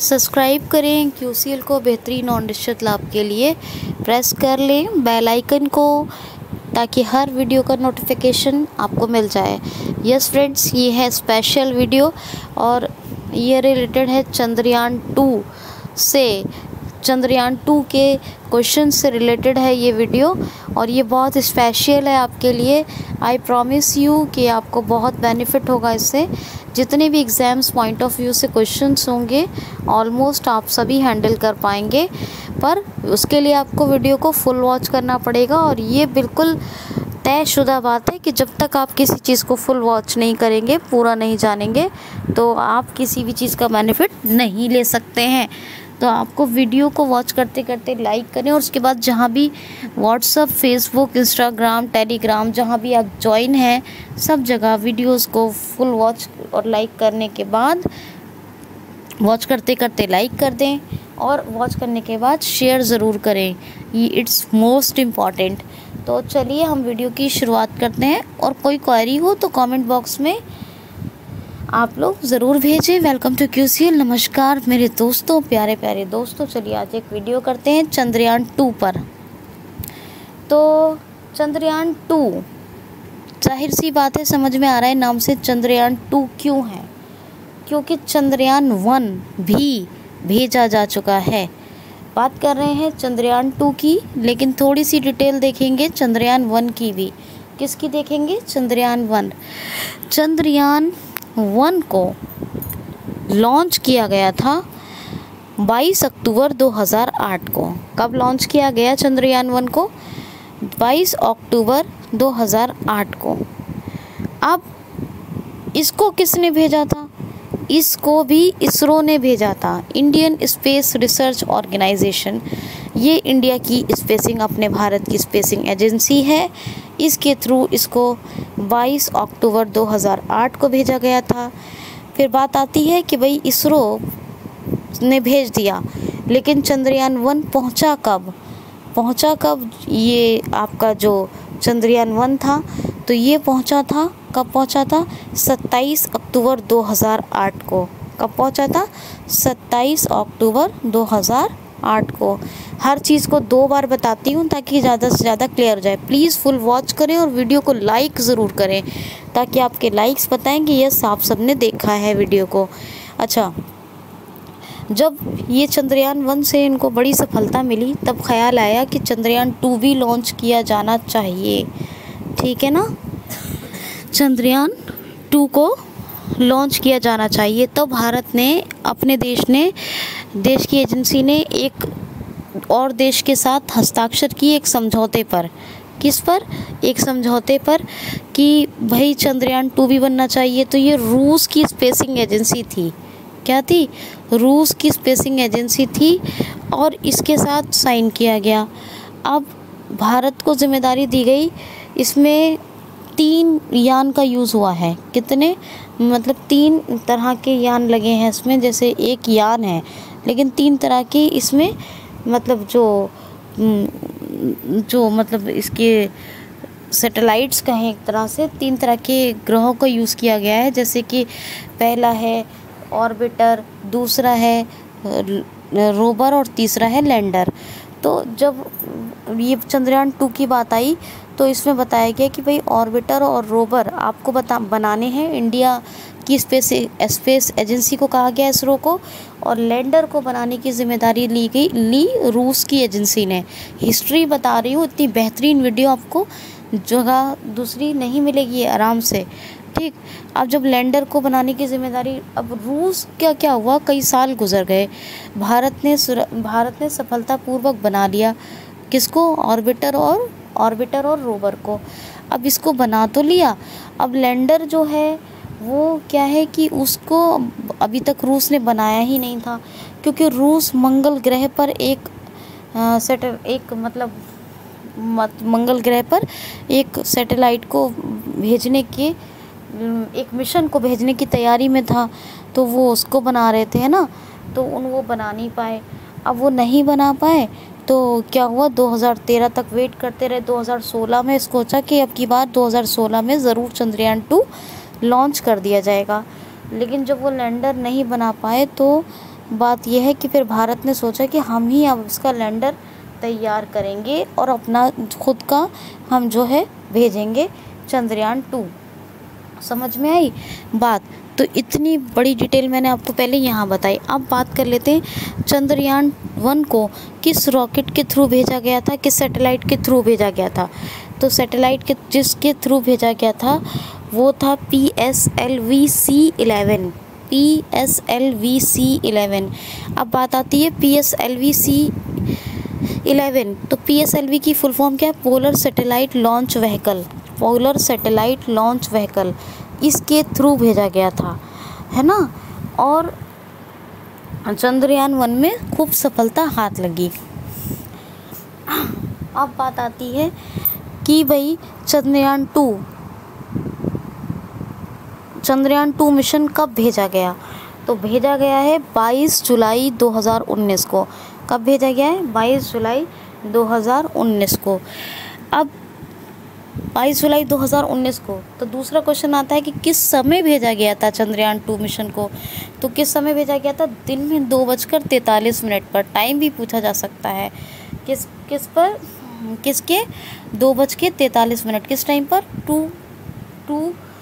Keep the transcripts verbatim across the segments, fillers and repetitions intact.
Subscribe करें क्यूसीएल को बेहतरीन और निश्चित लाभ के लिए प्रेस कर लें बेल आइकन को, ताकि हर वीडियो का नोटिफिकेशन आपको मिल जाए। यस फ्रेंड्स, ये है स्पेशल वीडियो और ये रिलेटेड है चंद्रयान टू से। चंद्रयान टू के क्वेश्चन से रिलेटेड है ये वीडियो और ये बहुत स्पेशल है आपके लिए। आई प्रॉमिस यू कि आपको बहुत बेनिफिट होगा इससे। जितने भी एग्ज़ाम्स पॉइंट ऑफ व्यू से क्वेश्चंस होंगे ऑलमोस्ट आप सभी हैंडल कर पाएंगे, पर उसके लिए आपको वीडियो को फुल वॉच करना पड़ेगा। और ये बिल्कुल तयशुदा बात है कि जब तक आप किसी चीज़ को फुल वॉच नहीं करेंगे, पूरा नहीं जानेंगे, तो आप किसी भी चीज़ का बेनिफिट नहीं ले सकते हैं। तो आपको वीडियो को वॉच करते करते लाइक करें और उसके बाद जहाँ भी व्हाट्सअप, फेसबुक, इंस्टाग्राम, टेलीग्राम जहाँ भी आप ज्वाइन हैं, सब जगह वीडियोस को फुल वॉच और लाइक करने के बाद वॉच करते करते लाइक कर दें और वॉच करने के बाद शेयर ज़रूर करें। ये इट्स मोस्ट इम्पॉर्टेंट। तो चलिए हम वीडियो की शुरुआत करते हैं और कोई क्वेरी हो तो कमेंट बॉक्स में आप लोग ज़रूर भेजें। Welcome to QCL. नमस्कार मेरे दोस्तों, प्यारे प्यारे दोस्तों। चलिए आज एक वीडियो करते हैं चंद्रयान टू पर। तो चंद्रयान टू, जाहिर सी बात है, समझ में आ रहा है नाम से चंद्रयान टू क्यों है, क्योंकि चंद्रयान वन भी भेजा जा चुका है। बात कर रहे हैं चंद्रयान टू की, लेकिन थोड़ी सी डिटेल देखेंगे चंद्रयान वन की भी। किसकी देखेंगे? चंद्रयान वन। चंद्रयान वन को लॉन्च किया गया था बाईस अक्टूबर दो हज़ार आठ को। कब लॉन्च किया गया चंद्रयान वन को? बाईस अक्टूबर दो हज़ार आठ को। अब इसको किसने भेजा था? इसको भी इसरो ने भेजा था, इंडियन स्पेस रिसर्च ऑर्गेनाइजेशन। ये इंडिया की स्पेसिंग, अपने भारत की स्पेसिंग एजेंसी है। इसके थ्रू इसको बाईस अक्टूबर दो हज़ार आठ को भेजा गया था। फिर बात आती है कि भाई इसरो ने भेज दिया, लेकिन चंद्रयान वन पहुंचा कब? पहुंचा कब ये आपका जो चंद्रयान वन था, तो ये पहुंचा था, कब पहुंचा था? सत्ताईस अक्टूबर दो हज़ार आठ को। कब पहुंचा था? सत्ताईस अक्टूबर दो हज़ार आठ को। हर चीज़ को दो बार बताती हूँ ताकि ज़्यादा से ज़्यादा क्लियर हो जाए। प्लीज़ फुल वॉच करें और वीडियो को लाइक ज़रूर करें, ताकि आपके लाइक्स बताएं कि यस आप सबने देखा है वीडियो को। अच्छा, जब ये चंद्रयान वन से इनको बड़ी सफलता मिली, तब ख्याल आया कि चंद्रयान टू भी लॉन्च किया जाना चाहिए। ठीक है ना? चंद्रयान टू को लॉन्च किया जाना चाहिए। तो भारत ने, अपने देश ने, देश की एजेंसी ने एक और देश के साथ हस्ताक्षर किए एक समझौते पर। किस पर? एक समझौते पर कि भाई चंद्रयान टू भी बनना चाहिए। तो ये रूस की स्पेसिंग एजेंसी थी। क्या थी? रूस की स्पेसिंग एजेंसी थी और इसके साथ साइन किया गया। अब भारत को जिम्मेदारी दी गई। इसमें तीन यान का यूज़ हुआ है। कितने? मतलब तीन तरह के यान लगे हैं इसमें। जैसे एक यान है, लेकिन तीन तरह के इसमें, मतलब जो जो मतलब इसके सैटेलाइट्स कहें एक तरह से, तीन तरह के ग्रहों का यूज़ किया गया है। जैसे कि पहला है ऑर्बिटर, दूसरा है रोवर और तीसरा है लैंडर। तो जब ये चंद्रयान टू की बात आई तो इसमें बताया गया कि भाई ऑर्बिटर और रोवर आपको बता बनाने हैं। इंडिया की स्पेस स्पेस एजेंसी को कहा गया, इसरो को, और लैंडर को बनाने की जिम्मेदारी ली गई ली रूस की एजेंसी ने। हिस्ट्री बता रही हूँ, इतनी बेहतरीन वीडियो आपको जगह दूसरी नहीं मिलेगी आराम से। ठीक। अब जब लैंडर को बनाने की जिम्मेदारी, अब रूस क्या क्या हुआ, कई साल गुजर गए, भारत ने भारत ने सफलतापूर्वक बना लिया। किसको? ऑर्बिटर और ऑर्बिटर और रोवर को। अब इसको बना तो लिया। अब लैंडर जो है वो क्या है कि उसको अभी तक रूस ने बनाया ही नहीं था, क्योंकि रूस मंगल ग्रह पर एक सेटल एक मतलब मंगल ग्रह पर एक सैटेलाइट को भेजने के, एक मिशन को भेजने की तैयारी में था। तो वो उसको बना रहे थे, है ना, तो उन वो बना नहीं पाए। अब वो नहीं बना पाए तो क्या हुआ, दो हज़ार तेरह तक वेट करते रहे। दो हज़ार सोलह में सोचा कि अब की बार दो हज़ार सोलह में ज़रूर चंद्रयान टू लॉन्च कर दिया जाएगा। लेकिन जब वो लैंडर नहीं बना पाए तो बात यह है कि फिर भारत ने सोचा कि हम ही अब इसका लैंडर तैयार करेंगे और अपना खुद का हम जो है भेजेंगे चंद्रयान टू। समझ में आई बात? तो इतनी बड़ी डिटेल मैंने आपको पहले यहाँ बताई। अब बात कर लेते हैं चंद्रयान वन को किस रॉकेट के थ्रू भेजा गया था, किस सैटेलाइट के थ्रू भेजा गया था। तो सैटेलाइट के जिसके थ्रू भेजा गया था वो था P S L V C eleven, P S L V C eleven. अब बात आती है P S L V C eleven. तो पी एस एल वी की फुल फॉर्म क्या है? Polar satellite launch vehicle, polar satellite launch vehicle, इसके through भेजा गया था, है ना। और चंद्रयान वन में खूब सफलता हाथ लगी। अब बात आती है कि भाई Chandrayaan two Chandrayaan two mission कब भेजा गया। तो भेजा गया है बाईस जुलाई दो हज़ार उन्नीस को। कब भेजा गया है? बाईस जुलाई दो हज़ार उन्नीस को। अब बाईस जुलाई दो हज़ार उन्नीस को। तो दूसरा क्वेश्चन आता है कि किस समय भेजा गया था चंद्रयान टू मिशन को। तो किस समय भेजा गया था? दिन में दो बजकर तैंतालीस मिनट पर। टाइम भी पूछा जा सकता है। किस किस पर? किसके? दो बज के तैंतालीस मिनट। किस टाइम पर? Two two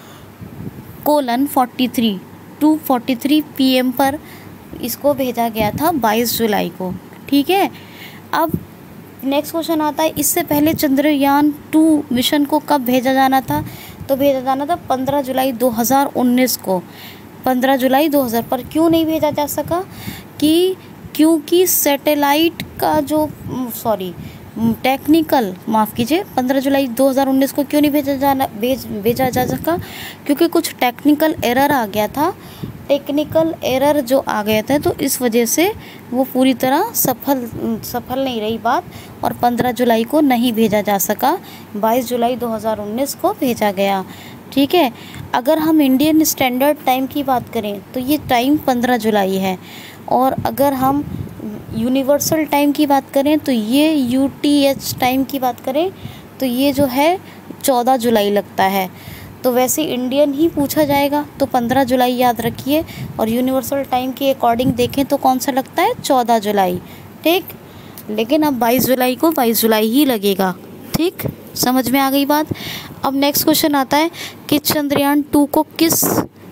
colon forty three two forty three P M पर इसको भेजा गया था बाईस जुलाई को। ठीक है। अब नेक्स्ट क्वेश्चन आता है, इससे पहले चंद्रयान टू मिशन को कब भेजा जाना था। तो भेजा जाना था पंद्रह जुलाई दो हज़ार उन्नीस को। पंद्रह जुलाई दो हज़ार पर क्यों नहीं भेजा जा सका? कि क्योंकि सैटेलाइट का जो सॉरी टेक्निकल माफ़ कीजिए पंद्रह जुलाई दो हज़ार उन्नीस को क्यों नहीं भेजा जाना भेज भेजा जा सका? क्योंकि कुछ टेक्निकल एरर आ गया था। टेक्निकल एरर जो आ गया था तो इस वजह से वो पूरी तरह सफल सफल नहीं रही बात, और पंद्रह जुलाई को नहीं भेजा जा सका। बाईस जुलाई दो हज़ार उन्नीस को भेजा गया। ठीक है। अगर हम इंडियन स्टैंडर्ड टाइम की बात करें तो ये टाइम पंद्रह जुलाई है, और अगर हम यूनिवर्सल टाइम की बात करें तो ये यू टी एच टाइम की बात करें तो ये जो है चौदह जुलाई लगता है। तो वैसे इंडियन ही पूछा जाएगा तो पंद्रह जुलाई याद रखिए, और यूनिवर्सल टाइम के अकॉर्डिंग देखें तो कौन सा लगता है? चौदह जुलाई। ठीक। लेकिन अब बाईस जुलाई को बाईस जुलाई ही लगेगा। ठीक, समझ में आ गई बात। अब नेक्स्ट क्वेश्चन आता है कि चंद्रयान टू को किस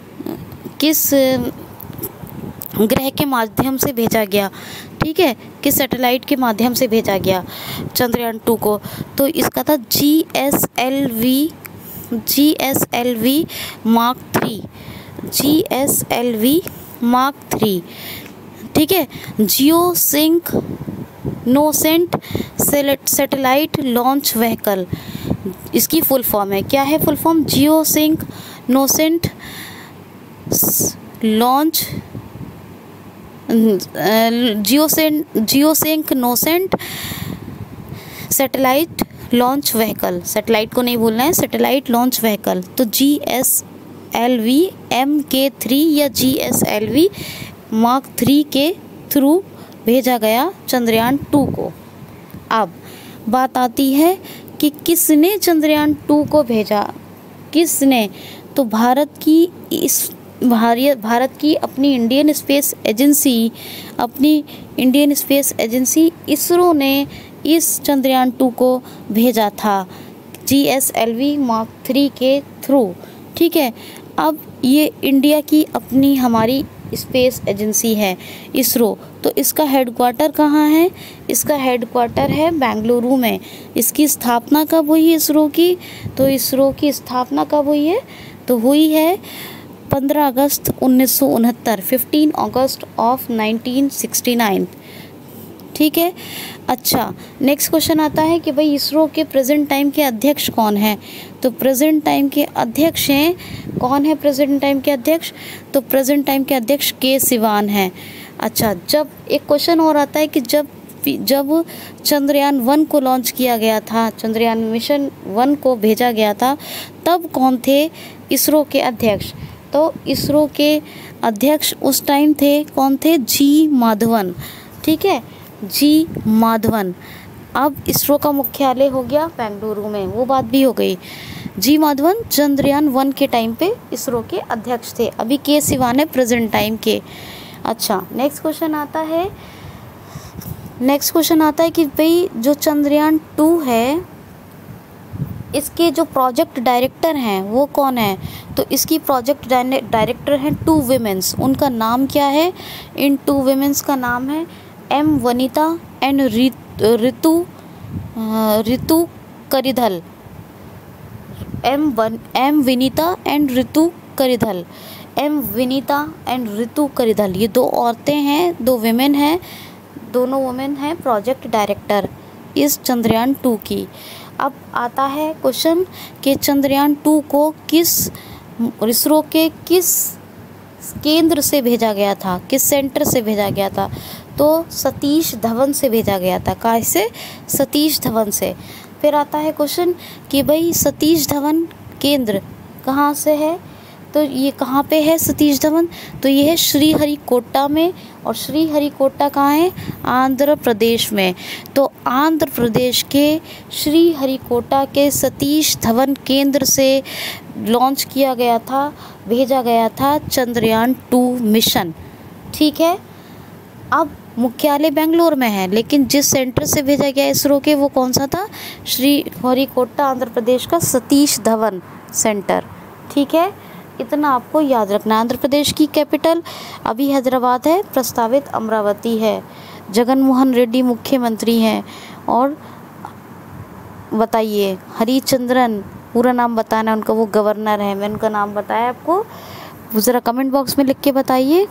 किस ग्रह के माध्यम से भेजा गया। ठीक है, किस सैटेलाइट के माध्यम से भेजा गया चंद्रयान टू को। तो इसका था G S L V G S L V mark three G S L V mark three. ठीक है। जियो सिंक नोसेंट सैटेलाइट लॉन्च व्हीकल, इसकी फुल फॉर्म है। क्या है फुल फॉर्म? जियो सिंक नोसेंट लॉन्च जियोसेंट जियोसिंक नोसेंट सैटेलाइट लॉन्च व्हीकल। सैटेलाइट को नहीं भूलना है, सैटेलाइट लॉन्च व्हीकल। तो G S L V M K three या G S L V mark three के थ्रू भेजा गया चंद्रयान टू को। अब बात आती है कि किसने चंद्रयान टू को भेजा। किसने? तो भारत की इस भारत भारत की अपनी इंडियन स्पेस एजेंसी अपनी इंडियन स्पेस एजेंसी इसरो ने इस चंद्रयान टू को भेजा था G S L V mark three के थ्रू। ठीक है। अब ये इंडिया की अपनी हमारी स्पेस एजेंसी है इसरो। तो इसका हेडक्वार्टर कहाँ है? इसका हेडक्वार्टर है बेंगलुरु में। इसकी स्थापना कब हुई इसरो की? तो इसरो की स्थापना कब हुई है? तो हुई है पंद्रह अगस्त उन्नीस सौ उनहत्तर, fifteen August of nineteen sixty nine. ठीक है। अच्छा, नेक्स्ट क्वेश्चन आता है कि भाई इसरो के प्रेजेंट टाइम के अध्यक्ष कौन है। तो प्रेजेंट टाइम के अध्यक्ष हैं, कौन है प्रेजेंट टाइम के अध्यक्ष? तो प्रेजेंट टाइम के अध्यक्ष के सिवान हैं। अच्छा, जब एक क्वेश्चन और आता है कि जब जब चंद्रयान वन को लॉन्च किया गया था, चंद्रयान मिशन वन को भेजा गया था, तब कौन थे इसरो के अध्यक्ष? तो इसरो के अध्यक्ष उस टाइम थे, कौन थे? जी माधवन। ठीक है, जी माधवन। अब इसरो का मुख्यालय हो गया बेंगलुरु में, वो बात भी हो गई। जी माधवन चंद्रयान वन के टाइम पे इसरो के अध्यक्ष थे। अभी के सिवान है प्रेजेंट टाइम के। अच्छा, नेक्स्ट क्वेश्चन आता है नेक्स्ट क्वेश्चन आता है कि भाई जो चंद्रयान टू है, इसके जो प्रोजेक्ट डायरेक्टर हैं वो कौन है? तो इसकी प्रोजेक्ट डायरेक्टर हैं टू विमेंस। उनका नाम क्या है? इन टू विमेंस का नाम है M Vanita and Ritu Ritu Karidhal. M वन M Vinita and Ritu Karidhal. M Vinita and Ritu Karidhal, ये दो औरतें हैं, दो विमेन हैं, दोनों वुमेन हैं प्रोजेक्ट डायरेक्टर इस चंद्रयान टू की। अब आता है क्वेश्चन कि चंद्रयान टू को किस इसरो के किस केंद्र से भेजा गया था, किस सेंटर से भेजा गया था? तो सतीश धवन से भेजा गया था। कहाँ से? सतीश धवन से। फिर आता है क्वेश्चन कि भाई सतीश धवन केंद्र कहाँ से है? तो ये कहाँ पे है सतीश धवन? तो ये है श्रीहरिकोटा में। और श्रीहरिकोटा कहाँ है? आंध्र प्रदेश में। तो आंध्र प्रदेश के श्रीहरिकोटा के सतीश धवन केंद्र से लॉन्च किया गया था, भेजा गया था चंद्रयान टू मिशन। ठीक है। अब मुख्यालय बेंगलोर में है, लेकिन जिस सेंटर से भेजा गया इसरो के वो कौन सा था? श्रीहरिकोटा आंध्र प्रदेश का सतीश धवन सेंटर। ठीक है, इतना आपको याद रखना। आंध्र प्रदेश की कैपिटल अभी हैदराबाद है, प्रस्तावित अमरावती है। जगन मोहन रेड्डी मुख्यमंत्री हैं। और बताइए हरिचंद्रन, पूरा नाम बताना उनका, वो गवर्नर है। मैंने उनका नाम बताया आपको, ज़रा कमेंट बॉक्स में लिख के बताइए।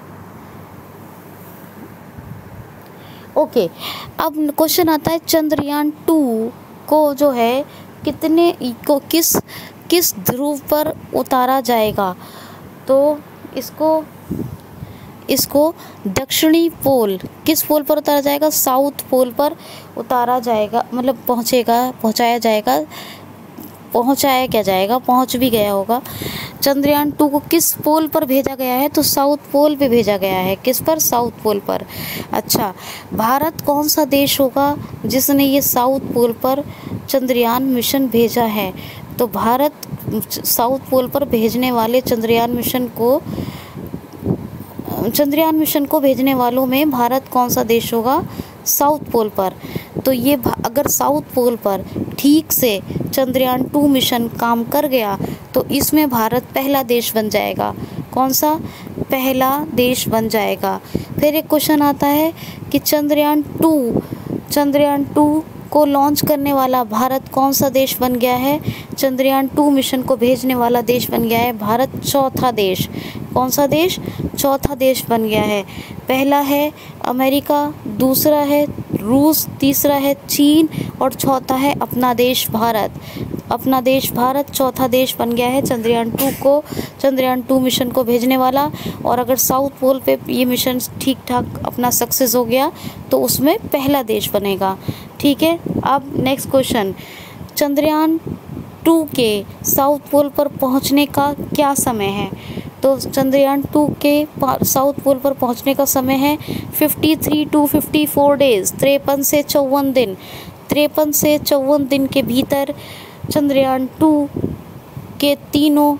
ओके, अब क्वेश्चन आता है चंद्रयान टू को जो है कितने को किस किस ध्रुव पर उतारा जाएगा? तो इसको इसको दक्षिणी पोल, किस पोल पर उतारा जाएगा? साउथ पोल पर उतारा जाएगा, मतलब पहुंचेगा पहुंचाया जाएगा पहुंचाया क्या जाएगा पहुंच भी गया होगा। चंद्रयान टू को किस पोल पर भेजा गया है? तो साउथ पोल पे भेजा गया है। किस पर? साउथ पोल पर। अच्छा, भारत कौन सा देश होगा जिसने ये साउथ पोल पर चंद्रयान मिशन भेजा है? तो भारत साउथ पोल पर भेजने वाले चंद्रयान मिशन को चंद्रयान मिशन को भेजने वालों में भारत कौन सा देश होगा? साउथ पोल पर। तो ये अगर साउथ पोल पर ठीक से चंद्रयान टू मिशन काम कर गया तो इसमें भारत पहला देश बन जाएगा। कौन सा? पहला देश बन जाएगा। फिर एक क्वेश्चन आता है कि चंद्रयान टू चंद्रयान टू को लॉन्च करने वाला भारत कौन सा देश बन गया है? चंद्रयान टू मिशन को भेजने वाला देश बन गया है भारत चौथा देश। कौन सा देश? चौथा देश बन गया है। पहला है अमेरिका, दूसरा है रूस, तीसरा है चीन और चौथा है अपना देश भारत। अपना देश भारत चौथा देश बन गया है चंद्रयान टू को चंद्रयान टू मिशन को भेजने वाला। और अगर साउथ पोल पे ये मिशन ठीक ठाक अपना सक्सेस हो गया तो उसमें पहला देश बनेगा। ठीक है। अब नेक्स्ट क्वेश्चन, चंद्रयान टू के साउथ पोल पर पहुंचने का क्या समय है? तो चंद्रयान टू के साउथ पोल पर पहुंचने का समय है तिरेपन टू चौवन डेज, तिरपन से चौवन दिन। तिरपन से चौवन दिन के भीतर चंद्रयान टू के तीनों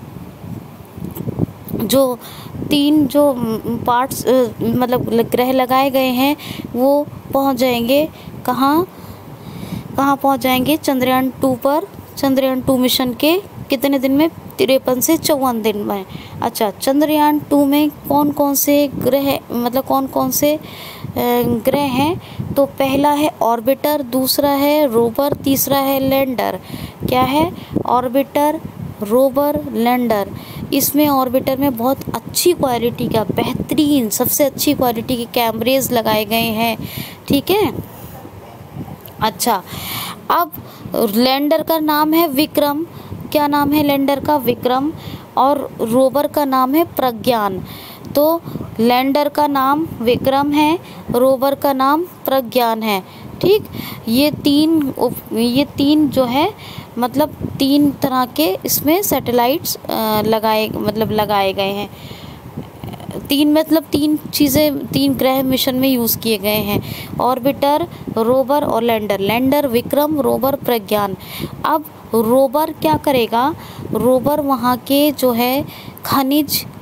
जो तीन जो पार्ट्स मतलब ग्रह लगाए गए हैं वो पहुंच जाएंगे। कहाँ कहाँ पहुंच जाएंगे? चंद्रयान टू पर। चंद्रयान टू मिशन के कितने दिन में? तिरपन से चौवन दिन में। अच्छा, चंद्रयान टू में कौन कौन से ग्रह मतलब कौन कौन से ग्रह हैं? तो पहला है ऑर्बिटर, दूसरा है रोवर, तीसरा है लैंडर। क्या है? Orbiter, rover, lander. इसमें ऑर्बिटर में बहुत अच्छी क्वालिटी का, बेहतरीन, सबसे अच्छी क्वालिटी के कैमरेज लगाए गए हैं। ठीक है। अच्छा, अब लैंडर का नाम है विक्रम। क्या नाम है लैंडर का? विक्रम। और रोवर का नाम है प्रज्ञान। तो लैंडर का नाम विक्रम है, रोवर का नाम प्रज्ञान है। ठीक, ये तीन ये तीन जो है मतलब तीन तरह के इसमें सैटेलाइट्स लगाए मतलब लगाए गए हैं। तीन मतलब तीन चीज़ें तीन ग्रह मिशन में यूज़ किए गए हैं, ऑर्बिटर, रोवर और lander. Lander, Vikram, rover, Pragyan. अब रोवर क्या करेगा? रोवर वहाँ के जो है खनिज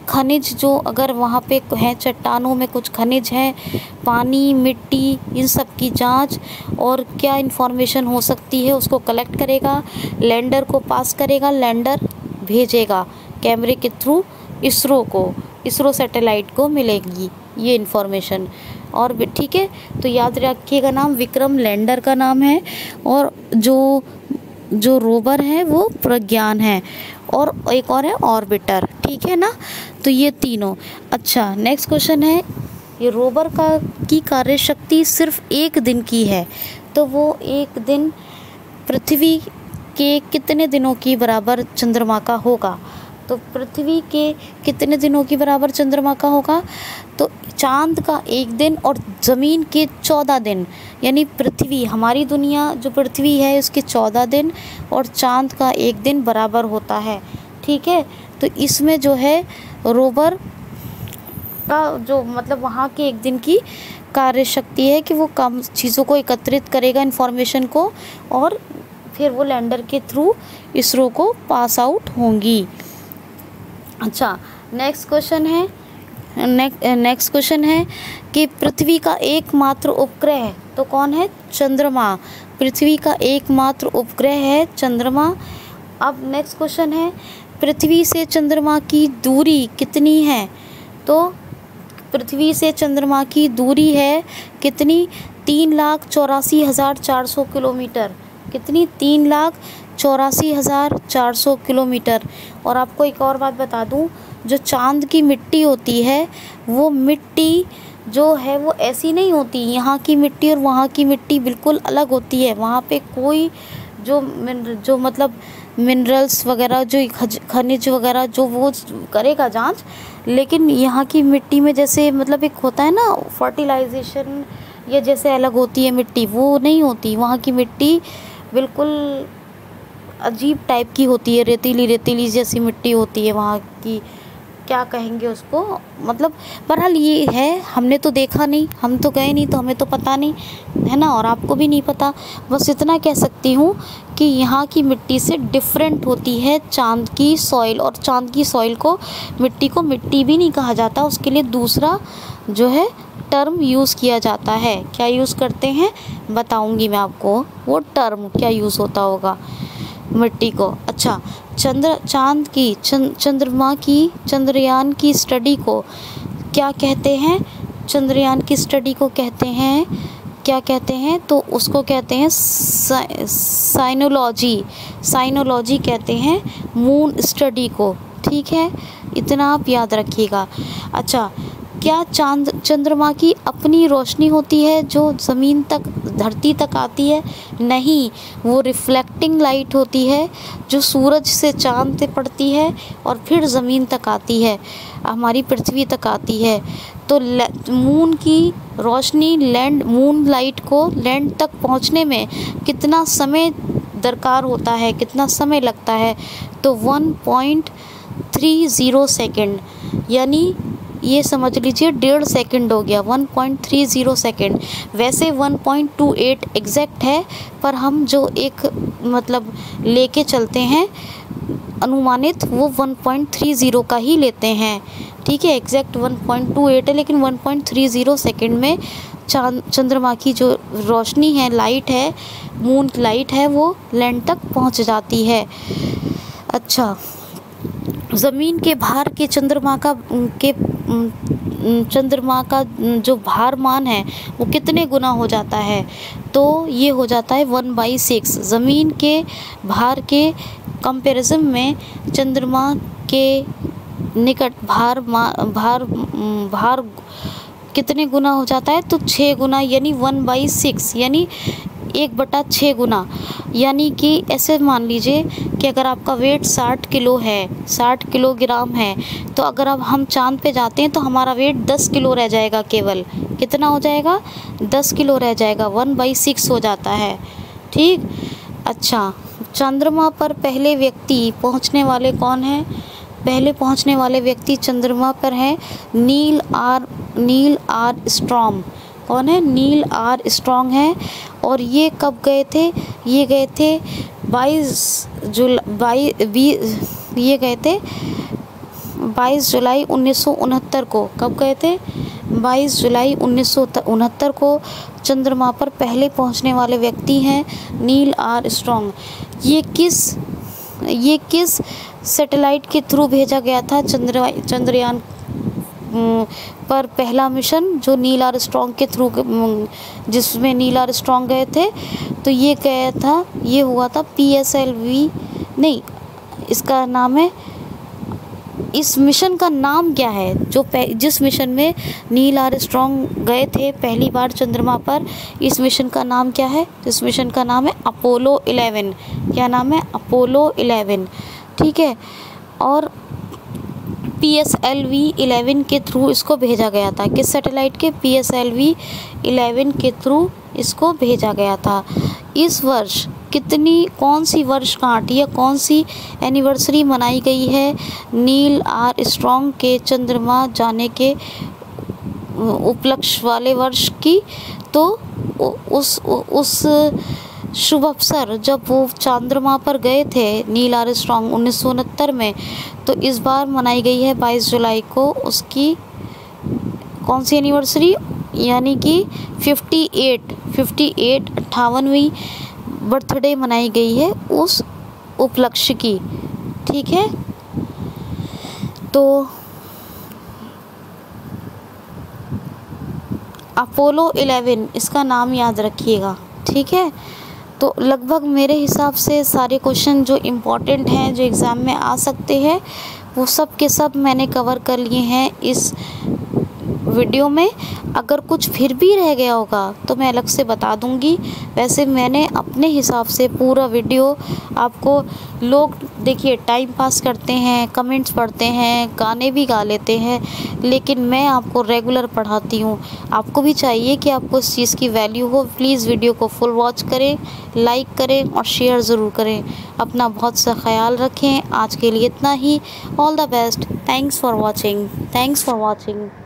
खनिज जो अगर वहाँ पे हैं, चट्टानों में कुछ खनिज हैं, पानी, मिट्टी, इन सब की जांच और क्या इन्फॉर्मेशन हो सकती है उसको कलेक्ट करेगा, लैंडर को पास करेगा, लैंडर भेजेगा कैमरे के थ्रू इसरो को, इसरो सैटेलाइट को मिलेगी ये इन्फॉर्मेशन। और भी ठीक है, तो याद रखिएगा नाम विक्रम लैंडर का नाम है, और जो जो रोवर है वो प्रज्ञान है, और एक और है ऑर्बिटर, ठीक है ना। तो ये तीनों। अच्छा, नेक्स्ट क्वेश्चन है, ये रोवर का की कार्य शक्ति सिर्फ एक दिन की है, तो वो एक दिन पृथ्वी के कितने दिनों की बराबर चंद्रमा का होगा? तो पृथ्वी के कितने दिनों की बराबर चंद्रमा का होगा? तो चांद का एक दिन और ज़मीन के चौदह दिन, यानी पृथ्वी, हमारी दुनिया जो पृथ्वी है उसके चौदह दिन और चांद का एक दिन बराबर होता है, ठीक है। तो इसमें जो है रोवर का जो मतलब वहाँ के एक दिन की कार्य शक्ति है कि वो कम चीज़ों को एकत्रित करेगा, इन्फॉर्मेशन को, और फिर वो लैंडर के थ्रू इसरो को पास आउट होंगी। अच्छा, नेक्स्ट क्वेश्चन है नेक्स्ट क्वेश्चन है कि पृथ्वी का एकमात्र उपग्रह है, तो कौन है? चंद्रमा। पृथ्वी का एकमात्र उपग्रह है चंद्रमा। अब नेक्स्ट क्वेश्चन है, पृथ्वी से चंद्रमा की दूरी कितनी है? तो पृथ्वी से चंद्रमा की दूरी है कितनी? तीन लाख चौरासी हज़ार चार सौ किलोमीटर। कितनी? तीन लाख चौरासी हज़ार चार सौ किलोमीटर। और आपको एक और बात बता दूं, जो चांद की मिट्टी होती है वो मिट्टी जो है वो ऐसी नहीं होती, यहाँ की मिट्टी और वहाँ की मिट्टी बिल्कुल अलग होती है। वहाँ पे कोई जो जो मतलब मिनरल्स वगैरह, जो खनिज वगैरह जो वो करेगा जांच, लेकिन यहाँ की मिट्टी में जैसे मतलब एक होता है ना फर्टिलाइजेशन, या जैसे अलग होती है मिट्टी, वो नहीं होती। वहाँ की मिट्टी बिल्कुल अजीब टाइप की होती है, रेतीली रेतीली जैसी मिट्टी होती है वहाँ की, क्या कहेंगे उसको, मतलब बहरहाल ये है। हमने तो देखा नहीं, हम तो गए नहीं, तो हमें तो पता नहीं है ना, और आपको भी नहीं पता। बस इतना कह सकती हूँ कि यहाँ की मिट्टी से डिफरेंट होती है चांद की सॉइल, और चांद की सॉइल को, मिट्टी को मिट्टी भी नहीं कहा जाता, उसके लिए दूसरा जो है टर्म यूज़ किया जाता है। क्या यूज़ करते हैं बताऊँगी मैं आपको, वो टर्म क्या यूज़ होता होगा मिट्टी को। अच्छा, चंद्र चांद की चंद्रमा की चंद्रयान की स्टडी को क्या कहते हैं? चंद्रयान की स्टडी को कहते हैं, क्या कहते हैं? तो उसको कहते हैं साइनोलॉजी। साइनोलॉजी कहते हैं मून स्टडी को, ठीक है, इतना आप याद रखिएगा। अच्छा, क्या चांद चंद्रमा की अपनी रोशनी होती है जो ज़मीन तक, धरती तक आती है? नहीं, वो रिफ्लेक्टिंग लाइट होती है जो सूरज से चांद पे पड़ती है और फिर ज़मीन तक आती है, हमारी पृथ्वी तक आती है। तो मून की रोशनी लैंड मून लाइट को लैंड तक पहुंचने में कितना समय दरकार होता है, कितना समय लगता है? तो one point three zero second, यानी ये समझ लीजिए डेढ़ सेकंड हो गया, one point three zero second. वैसे one point two eight exact है, पर हम जो एक मतलब लेके चलते हैं अनुमानित, वो वन पॉइंट थ्री ज़ीरो का ही लेते हैं, ठीक है। Exact one point two eight है, लेकिन one point three zero second में चांद चंद्रमा की जो रोशनी है, लाइट है, मून लाइट है, वो लैंड तक पहुंच जाती है। अच्छा, ज़मीन के भार के चंद्रमा का के चंद्रमा का जो भार मान है वो कितने गुना हो जाता है? तो ये हो जाता है वन बाई सिक्स। ज़मीन के भार के कंपैरिजन में चंद्रमा के निकट भार भार भार कितने गुना हो जाता है? तो छः गुना, यानी वन बाई सिक्स, यानी एक बटा छः गुना। यानी कि ऐसे मान लीजिए कि अगर आपका वेट साठ किलो है, साठ किलोग्राम है, तो अगर अब हम चांद पे जाते हैं तो हमारा वेट दस किलो रह जाएगा, केवल कितना हो जाएगा? दस किलो रह जाएगा, वन बाई सिक्स हो जाता है, ठीक। अच्छा, चंद्रमा पर पहले व्यक्ति पहुंचने वाले कौन हैं? पहले पहुंचने वाले व्यक्ति चंद्रमा पर हैं नील आर नील आर स्ट्रॉम। कौन है? नील आर स्ट्रॉन्ग है। और ये कब गए थे? ये गए थे बाईस जुलाई बाई ये गए थे बाईस जुलाई उन्नीस सौ उनहत्तर को, कब गए थे? बाईस जुलाई उन्नीस सौ उनहत्तर को चंद्रमा पर पहले पहुंचने वाले व्यक्ति हैं नील आर स्ट्रॉन्ग। ये किस ये किस सैटेलाइट के थ्रू भेजा गया था चंद्र चंद्रयान पर पहला मिशन, जो नील आर स्ट्रॉन्ग के थ्रू, जिसमें नील आर स्ट्रॉन्ग गए थे? तो ये गया था, ये हुआ था पी एस एल वी, नहीं, इसका नाम है, इस मिशन का नाम क्या है जो जिस मिशन में नील आर स्ट्रॉन्ग गए थे पहली बार चंद्रमा पर? इस मिशन का नाम क्या है? इस मिशन का नाम है अपोलो इलेवन। क्या नाम है? अपोलो इलेवन, ठीक है। और P S L V eleven के थ्रू इसको भेजा गया था। किस सैटेलाइट के? P S L V eleven के थ्रू इसको भेजा गया था। इस वर्ष कितनी कौन सी वर्षगांठ या कौन सी एनिवर्सरी मनाई गई है नील आर स्ट्रॉन्ग के चंद्रमा जाने के उपलक्ष्य वाले वर्ष की? तो उस उस शुभ अवसर जब वो चंद्रमा पर गए थे नील आर स्ट्रॉन्ग उन्नीस सौ उनहत्तर में, तो इस बार मनाई गई है बाईस जुलाई को उसकी कौन सी एनिवर्सरी, यानी कि फिफ्टी एट फिफ्टी एट अट्ठावनवीं बर्थडे मनाई गई है उस उपलक्ष्य की, ठीक है। तो अपोलो इलेवन इसका नाम याद रखिएगा, ठीक है। तो लगभग मेरे हिसाब से सारे क्वेश्चन जो इम्पोर्टेंट हैं, जो एग्ज़ाम में आ सकते हैं, वो सब के सब मैंने कवर कर लिए हैं इस वीडियो में। अगर कुछ फिर भी रह गया होगा तो मैं अलग से बता दूंगी। वैसे मैंने अपने हिसाब से पूरा वीडियो आपको, लोग देखिए टाइम पास करते हैं, कमेंट्स पढ़ते हैं, गाने भी गा लेते हैं, लेकिन मैं आपको रेगुलर पढ़ाती हूँ। आपको भी चाहिए कि आपको इस चीज़ की वैल्यू हो। प्लीज़ वीडियो को फुल वॉच करें, लाइक करें और शेयर ज़रूर करें। अपना बहुत सा ख्याल रखें। आज के लिए इतना ही। All the best. Thanks for watching. Thanks for watching.